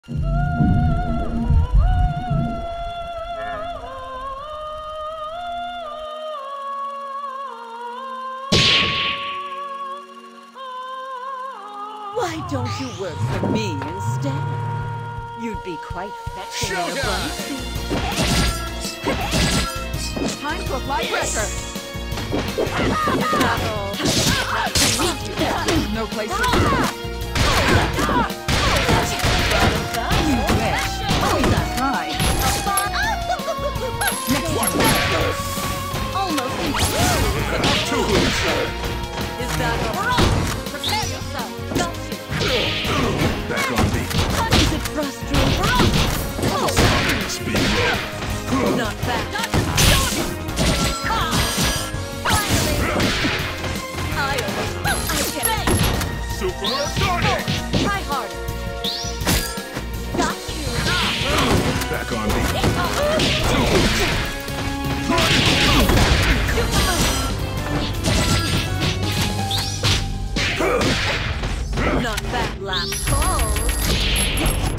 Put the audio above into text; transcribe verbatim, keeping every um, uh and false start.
Why don't you work for me instead? You'd be quite fetching in a bun suit. Time to apply pressure. Is that all? There's no place to go. You wish. Oh, that's right. Next one. Almost. Is that all? Prepare yourself. Got you. Back on me. Is it frustrating? Speed up. Not bad. Supersonic! Try harder. Got you. Back on me. Not bad. Last call.